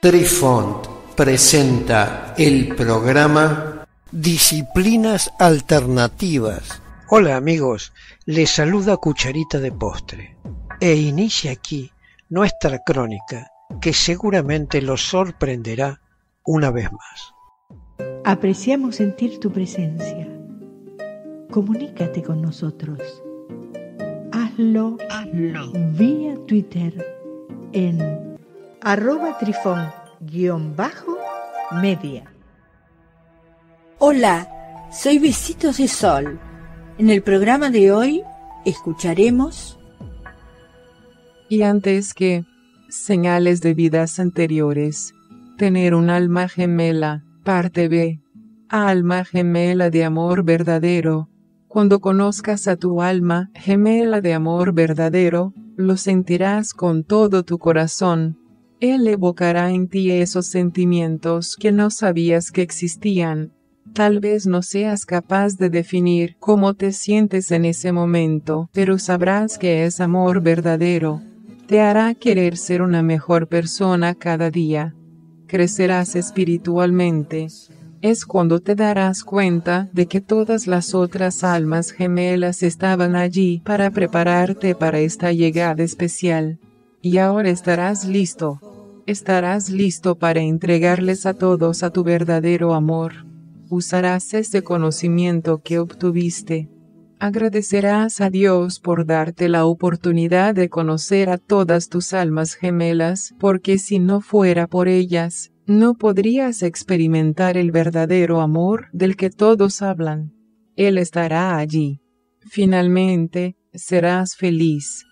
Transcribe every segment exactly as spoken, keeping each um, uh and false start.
Trifont presenta el programa Disciplinas Alternativas. Hola amigos, les saluda Cucharita de Postre e inicia aquí nuestra crónica que seguramente los sorprenderá una vez más. Apreciamos sentir tu presencia. Comunícate con nosotros. Hazlo, Hazlo. vía Twitter en arroba trifón guión bajo media. Hola, soy Besitos de Sol. En el programa de hoy escucharemos... Y antes que señales de vidas anteriores, tener un alma gemela, parte B, alma gemela de amor verdadero. Cuando conozcas a tu alma gemela de amor verdadero, lo sentirás con todo tu corazón. Él evocará en ti esos sentimientos que no sabías que existían. Tal vez no seas capaz de definir cómo te sientes en ese momento, pero sabrás que es amor verdadero. Te hará querer ser una mejor persona cada día. Crecerás espiritualmente. Es cuando te darás cuenta de que todas las otras almas gemelas estaban allí para prepararte para esta llegada especial. Y ahora estarás listo. Estarás listo para entregarles a todos a tu verdadero amor. Usarás ese conocimiento que obtuviste. Agradecerás a Dios por darte la oportunidad de conocer a todas tus almas gemelas, porque si no fuera por ellas, no podrías experimentar el verdadero amor del que todos hablan. Él estará allí. Finalmente, serás feliz.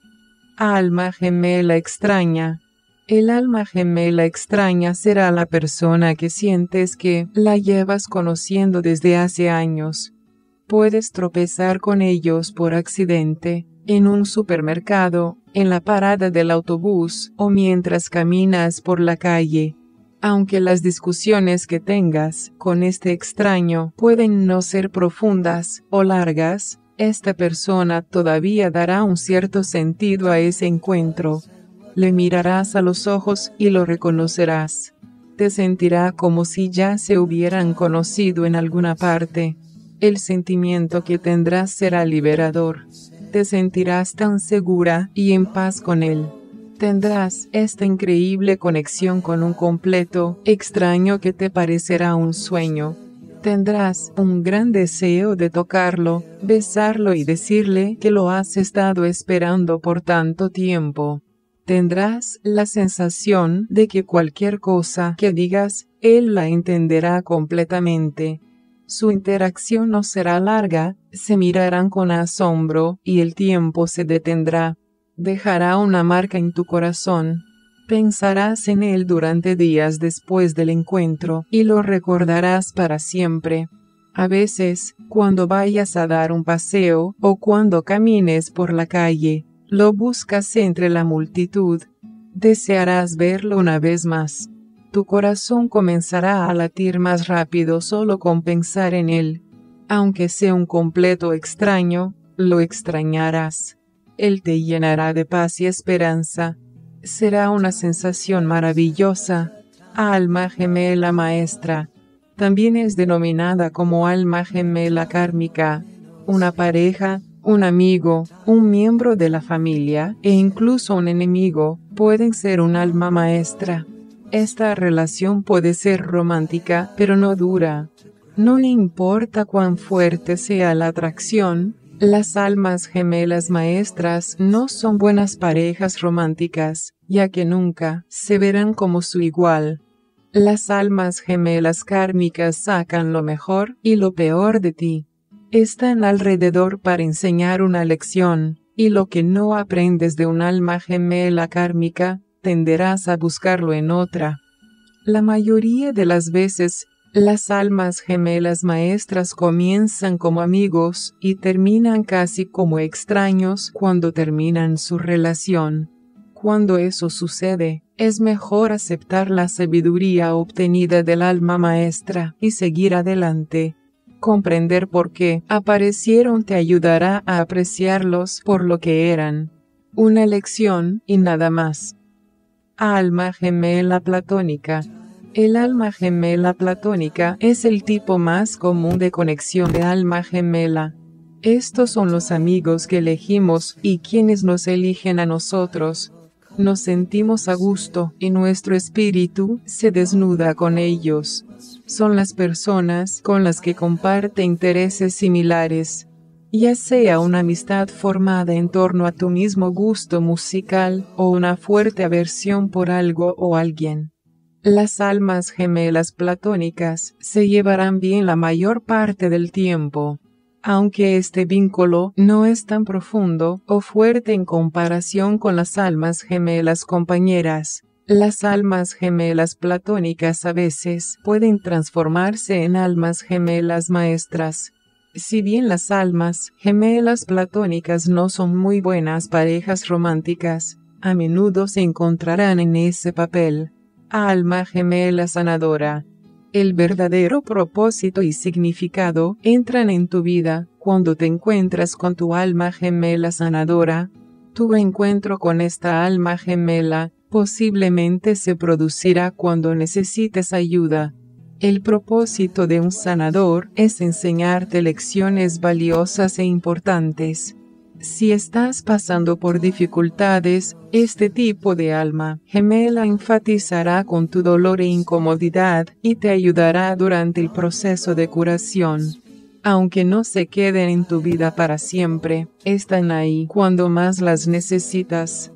Alma gemela extraña. El alma gemela extraña será la persona que sientes que la llevas conociendo desde hace años. Puedes tropezar con ellos por accidente, en un supermercado, en la parada del autobús o mientras caminas por la calle. Aunque las discusiones que tengas con este extraño pueden no ser profundas o largas, esta persona todavía dará un cierto sentido a ese encuentro. Le mirarás a los ojos y lo reconocerás. Te sentirá como si ya se hubieran conocido en alguna parte. El sentimiento que tendrás será liberador. Te sentirás tan segura y en paz con él. Tendrás esta increíble conexión con un completo extraño que te parecerá un sueño. Tendrás un gran deseo de tocarlo, besarlo y decirle que lo has estado esperando por tanto tiempo. Tendrás la sensación de que cualquier cosa que digas, él la entenderá completamente. Su interacción no será larga, se mirarán con asombro y el tiempo se detendrá. Dejará una marca en tu corazón. Pensarás en él durante días después del encuentro y lo recordarás para siempre. A veces, cuando vayas a dar un paseo o cuando camines por la calle, lo buscas entre la multitud. Desearás verlo una vez más. Tu corazón comenzará a latir más rápido solo con pensar en él. Aunque sea un completo extraño, lo extrañarás. Él te llenará de paz y esperanza. Será una sensación maravillosa. Alma gemela maestra. También es denominada como alma gemela kármica. Una pareja, un amigo, un miembro de la familia e incluso un enemigo pueden ser un alma maestra. Esta relación puede ser romántica, pero no dura. No importa cuán fuerte sea la atracción, las almas gemelas maestras no son buenas parejas románticas, ya que nunca se verán como su igual. Las almas gemelas kármicas sacan lo mejor y lo peor de ti. Están alrededor para enseñar una lección, y lo que no aprendes de un alma gemela kármica, tenderás a buscarlo en otra. La mayoría de las veces, las almas gemelas maestras comienzan como amigos y terminan casi como extraños cuando terminan su relación. Cuando eso sucede, es mejor aceptar la sabiduría obtenida del alma maestra y seguir adelante. Comprender por qué aparecieron te ayudará a apreciarlos por lo que eran. Una lección y nada más. Alma gemela platónica. El alma gemela platónica es el tipo más común de conexión de alma gemela. Estos son los amigos que elegimos y quienes nos eligen a nosotros. Nos sentimos a gusto y nuestro espíritu se desnuda con ellos. Son las personas con las que comparte intereses similares, ya sea una amistad formada en torno a tu mismo gusto musical o una fuerte aversión por algo o alguien. Las almas gemelas platónicas se llevarán bien la mayor parte del tiempo, aunque este vínculo no es tan profundo o fuerte en comparación con las almas gemelas compañeras. Las almas gemelas platónicas a veces pueden transformarse en almas gemelas maestras. Si bien las almas gemelas platónicas no son muy buenas parejas románticas, a menudo se encontrarán en ese papel. Alma gemela sanadora. El verdadero propósito y significado entran en tu vida cuando te encuentras con tu alma gemela sanadora. Tu encuentro con esta alma gemela posiblemente se producirá cuando necesites ayuda. El propósito de un sanador es enseñarte lecciones valiosas e importantes. Si estás pasando por dificultades, este tipo de alma gemela enfatizará con tu dolor e incomodidad y te ayudará durante el proceso de curación. Aunque no se queden en tu vida para siempre, están ahí cuando más las necesitas.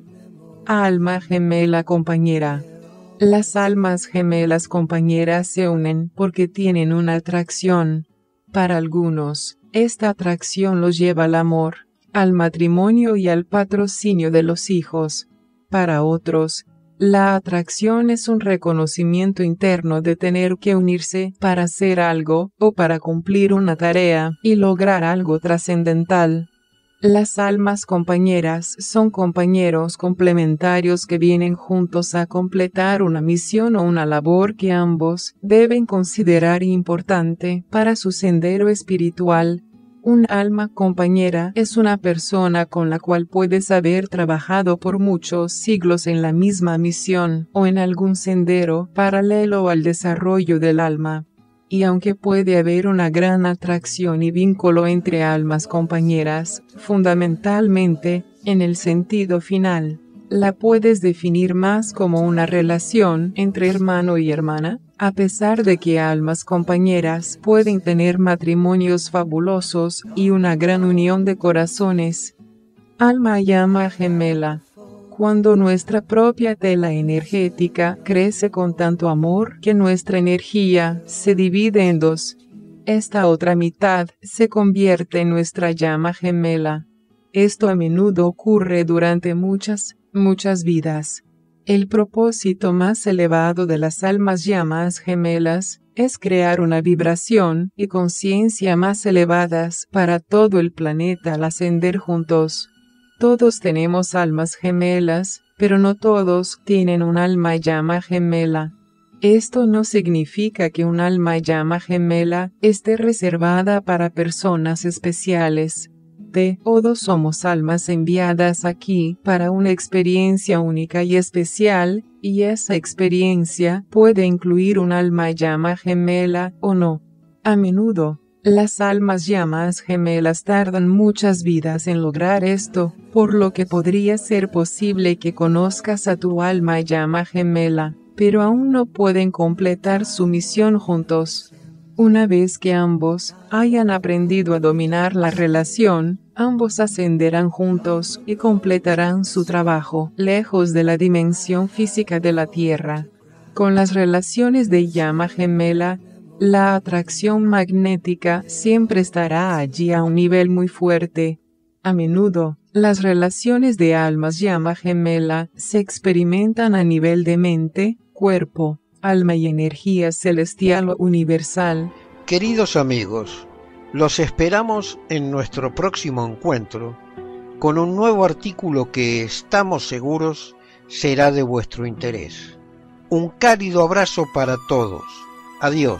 Alma gemela compañera. Las almas gemelas compañeras se unen porque tienen una atracción. Para algunos, esta atracción los lleva al amor, al matrimonio y al patrocinio de los hijos. Para otros, la atracción es un reconocimiento interno de tener que unirse para hacer algo o para cumplir una tarea y lograr algo trascendental. Las almas compañeras son compañeros complementarios que vienen juntos a completar una misión o una labor que ambos deben considerar importante para su sendero espiritual. Un alma compañera es una persona con la cual puedes haber trabajado por muchos siglos en la misma misión o en algún sendero paralelo al desarrollo del alma. Y aunque puede haber una gran atracción y vínculo entre almas compañeras, fundamentalmente, en el sentido final, la puedes definir más como una relación entre hermano y hermana, a pesar de que almas compañeras pueden tener matrimonios fabulosos y una gran unión de corazones. Alma llama gemela. Cuando nuestra propia tela energética crece con tanto amor que nuestra energía se divide en dos, esta otra mitad se convierte en nuestra llama gemela. Esto a menudo ocurre durante muchas, muchas vidas. El propósito más elevado de las almas llamas gemelas es crear una vibración y conciencia más elevadas para todo el planeta al ascender juntos. Todos tenemos almas gemelas, pero no todos tienen un alma llama gemela. Esto no significa que un alma llama gemela esté reservada para personas especiales. Todos somos almas enviadas aquí para una experiencia única y especial, y esa experiencia puede incluir un alma llama gemela o no. A menudo, las almas llamas gemelas tardan muchas vidas en lograr esto, por lo que podría ser posible que conozcas a tu alma llama gemela, pero aún no pueden completar su misión juntos. Una vez que ambos hayan aprendido a dominar la relación, ambos ascenderán juntos y completarán su trabajo lejos de la dimensión física de la Tierra. Con las relaciones de llama gemela, la atracción magnética siempre estará allí a un nivel muy fuerte. A menudo, las relaciones de almas llama gemela se experimentan a nivel de mente, cuerpo, alma y energía celestial o universal. Queridos amigos, los esperamos en nuestro próximo encuentro con un nuevo artículo que estamos seguros será de vuestro interés. Un cálido abrazo para todos. Adiós.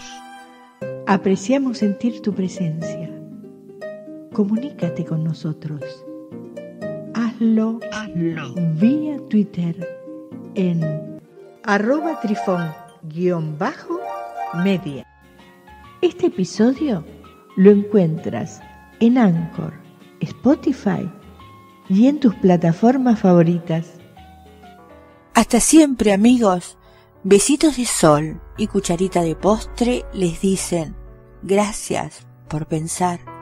Apreciamos sentir tu presencia. Comunícate con nosotros. Hazlo, Hazlo. vía Twitter en arroba trifón guión bajo media. Este episodio lo encuentras en Anchor, Spotify y en tus plataformas favoritas. Hasta siempre, amigos. Besitos de sol y cucharita de postre les dicen gracias por pensar.